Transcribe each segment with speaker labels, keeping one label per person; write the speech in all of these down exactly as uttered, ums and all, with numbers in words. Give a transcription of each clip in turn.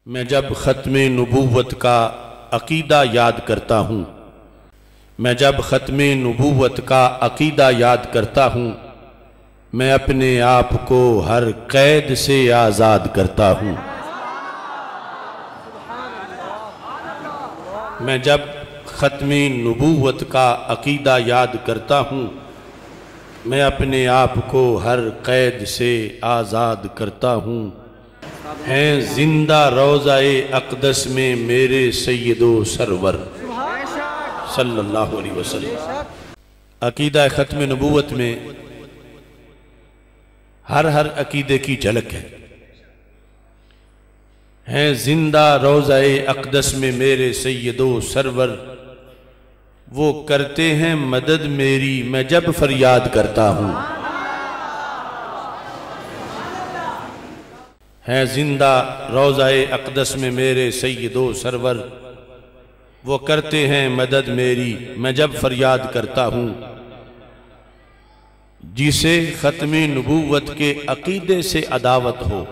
Speaker 1: मैं जब ख़त्म नबूवत का अक़ीदा याद करता हूँ मैं जब ख़त्म नबूवत का अक़ीदा याद करता हूँ मैं अपने आप को हर कैद से आज़ाद करता हूँ। मैं जब ख़त्म नबूवत का अक़ीदा याद करता हूँ मैं अपने आप को हर कैद से आज़ाद करता हूँ। हैं जिंदा रोज़ाए अक़दस में मेरे सैयदो सरवर सल्लल्लाहु अलैहि वसल्लम। अक़ीदा ख़त्म नबूवत में हर हर अक़ीदे की झलक है। हैं जिंदा रोज़ाए अक़दस में मेरे सैयदो सरवर, वो करते हैं मदद मेरी मैं जब फरियाद करता हूँ। है जिंदा रोज़ाए अक़दस में मेरे सैयदो सरवर, वो करते हैं मदद मेरी मैं जब फरियाद करता हूँ। जिसे ख़त्म नबूवत के अक़ीदे से अदावत हो,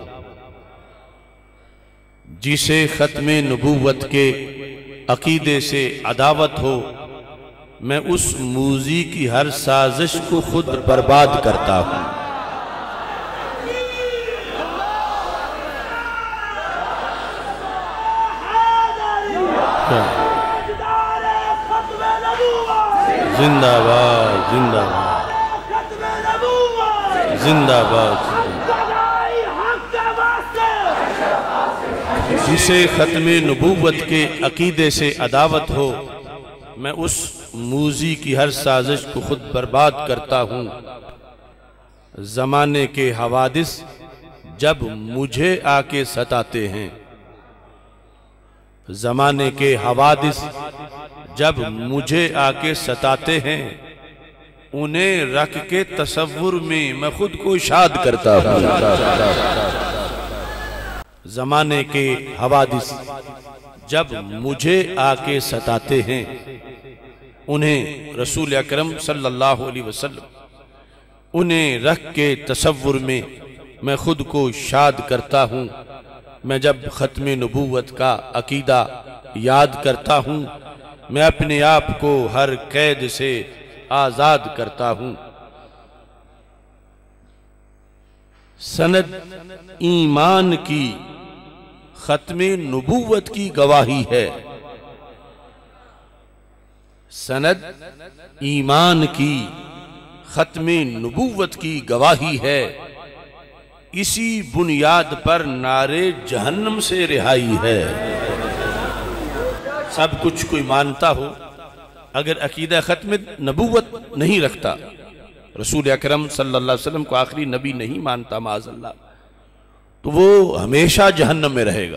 Speaker 1: जिसे ख़त्म नबूवत के अक़ीदे से अदावत हो, मैं उस मूज़ी की हर साजिश को खुद बर्बाद करता हूँ। जिंदाबाद जिंदाबाद जिंदाबाद। जिसे ख़त्म नबूवत के अक़ीदे से अदावत हो, मैं उस मूज़ी की हर साजिश को खुद बर्बाद करता हूँ। ज़माने के हवादिस जब मुझे आके सताते हैं, ज़माने के हवादिस जब मुझे आके सताते हैं, उन्हें रख के तसव्वुर में मैं खुद को शाद करता हूँ। ज़माने के हवादिस जब मुझे आके सताते हैं, उन्हें रसूल अकरम सल्लल्लाहु अलैहि वसल्लम उन्हें रख के तसव्वुर में मैं खुद को शाद करता हूँ। मैं जब ख़त्म नबूवत का अक़ीदा याद करता हूँ मैं अपने आप को हर कैद से आज़ाद करता हूँ। सनद ईमान की ख़त्म नबूवत की गवाही है। सनद ईमान की ख़त्म नबूवत की गवाही है। इसी बुनियाद पर नारे जहन्नम से रिहाई है। सब कुछ कोई मानता हो, अगर अक़ीदा ख़त्म नबूवत नहीं रखता, रसूल अकरम सल्लल्लाहु अलैहि वसल्लम को आखिरी नबी नहीं मानता माज़अल्लाह, तो वो हमेशा जहन्नम में रहेगा।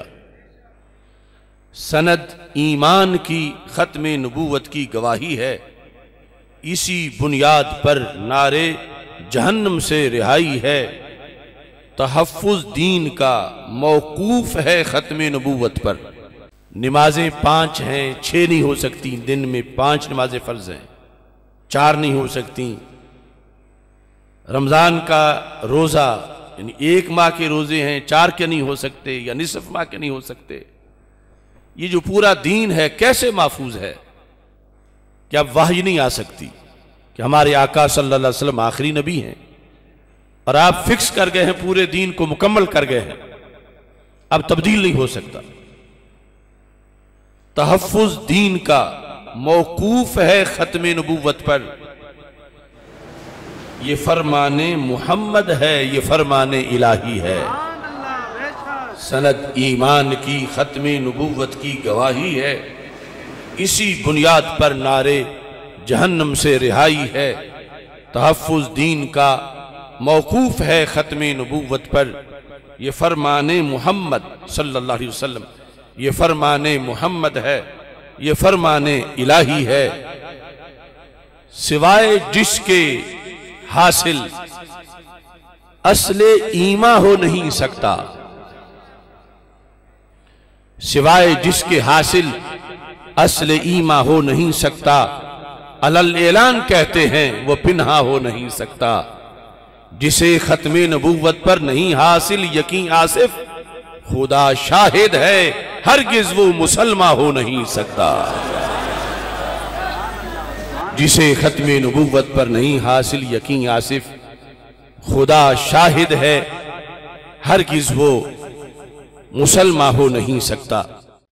Speaker 1: सनद ईमान की ख़त्म नबूवत की गवाही है। इसी बुनियाद पर नारे जहन्नम से रिहाई है। तहफ़्फ़ुज़ दीन का मौकूफ़ है ख़त्म नबूवत पर। नमाजें पाँच हैं, छः नहीं हो सकती। दिन में पाँच नमाजें फ़र्ज़ हैं, चार नहीं हो सकती। रमज़ान का रोज़ा यानी एक माह के रोज़े हैं, चार के नहीं हो सकते या निसफ़ माह के नहीं हो सकते। ये जो पूरा दीन है कैसे महफूज है कि अब वाही नहीं आ सकती कि हमारे आका सल्लल्लाहु अलैहि वसल्लम आखिरी नबी हैं और आप फिक्स कर गए हैं, पूरे दीन को मुकम्मल कर गए हैं, अब तब्दील नहीं हो सकता। तहफ़्फ़ुज़ दीन का मौकूफ़ है ख़त्म नबूवत पर। ये फरमाने मुहम्मद है, ये फरमाने इलाही है। सनद ईमान की ख़त्म नबूवत की गवाही है। इसी बुनियाद पर नारे जहन्नम से रिहाई है। तहफ़्फ़ुज़ दीन का मौकूफ़ है ख़त्म नबूवत पर। ये फरमाने मुहम्मद सल्लल्लाहु अलैहि वसल्लम, ये फरमाने मुहम्मद है, ये फरमाने इलाही है। सिवाय जिसके हासिल असले ईमा हो नहीं सकता, सिवाय जिसके हासिल असले ईमा हो नहीं सकता, अलल ऐलान कहते हैं वो पिन्हा हो नहीं सकता। जिसे ख़त्म नबूवत पर नहीं हासिल यकीन आसिफ, खुदा शाहिद है हरगिज वो मुसलमान हो नहीं सकता। जिसे खत्मे नबूवत पर नहीं हासिल यकीन आसिफ, खुदा शाहिद है हरगिज वो मुसलमान हो नहीं सकता।